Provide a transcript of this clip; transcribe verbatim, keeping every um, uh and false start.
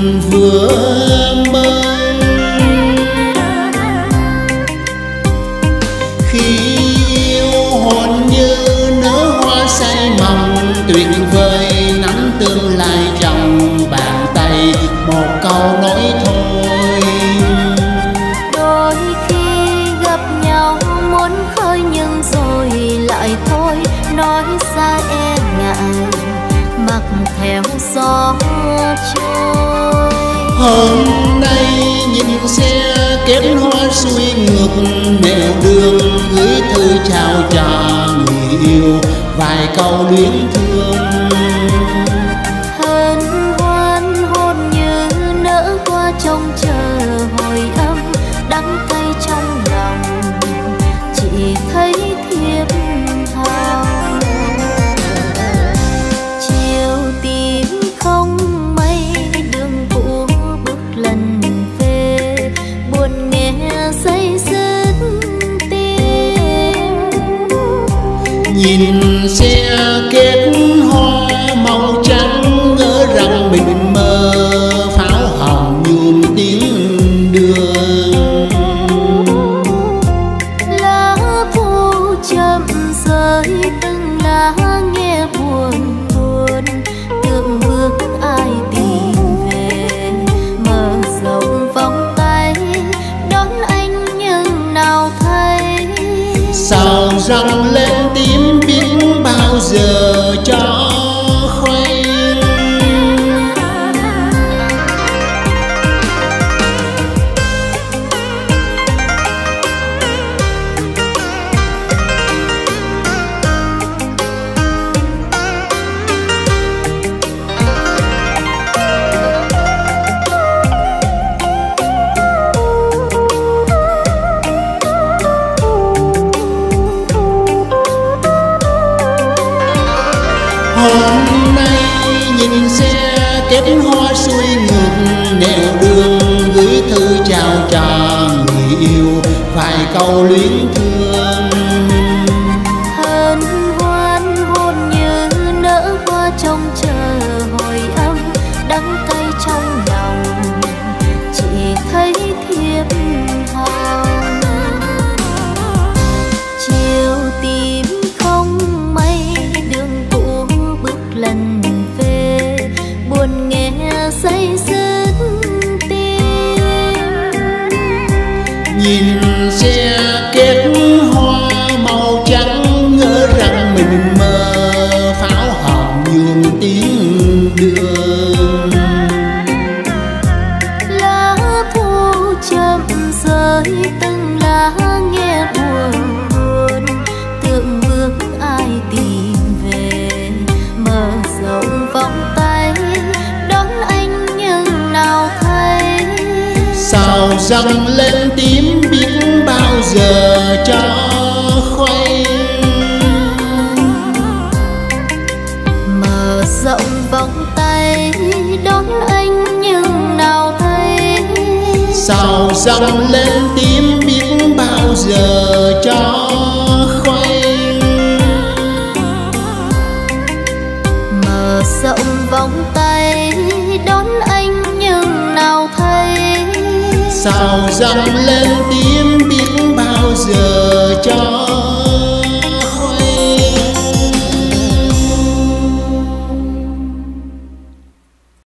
vừa mơ. Khi yêu hồn như nở hoa say mộng, tuyệt vời nắm tương lai trong bàn tay, một câu nói thôi. Đôi khi gặp nhau muốn khơi nhưng rồi lại thôi, nói ra e ngại mặc theo gió trôi. Hôm nay nhìn xe kết hoa xuôi ngược nẻo đường, gửi thư chào cho người yêu vài câu luyến thương. Hân hoan hôn như nở qua trông chờ hồi âm, đắng cay trong lòng chỉ thấy thiếp thào. Chiều tím không mây đường cũ bước lần về, buồn nghe dây dứt tim. Nhìn xe kết hoa màu trắng, ngỡ rằng mình mơ pháo hồng nhuộm tiếng đường. Lá thu chậm rơi từng lá nghe buồn buồn, tưởng bước ai tìm về, mở rộng vòng tay đón anh nhưng nào thấy. Sao răng lên tím biết bao giờ cho khuây. Hôm nay nhìn xe kết hoa xuôi ngược nẻo đường, gửi thư chào cho người yêu vài câu luyến thương. Hân hoan hôn như nở qua trông chờ hồi âm, đắng cay trong lòng chỉ thấy thiếp thào. Chiều tím không mây đường cũ bước lần về, buồn nghe dây dứt tim. Nhìn xe kết hoa màu trắng, ngỡ rằng mình mơ pháo hồng nhuộm tiếng đường. Lá thu chậm rơi từng lá nghe buồn buồn, tưởng bước ai tìm về, mở rộng vòng tay đón anh nhưng nào thấy. Sao răng lên tím biết bao giờ cho khuây. Mở rộng vòng tay đón anh nhưng nào thấy. Sao răng lên tím biết bao giờ cho khuây. Mở rộng vòng tay đón anh nhưng nào thấy. Sao răng lên tím biết bao giờ cho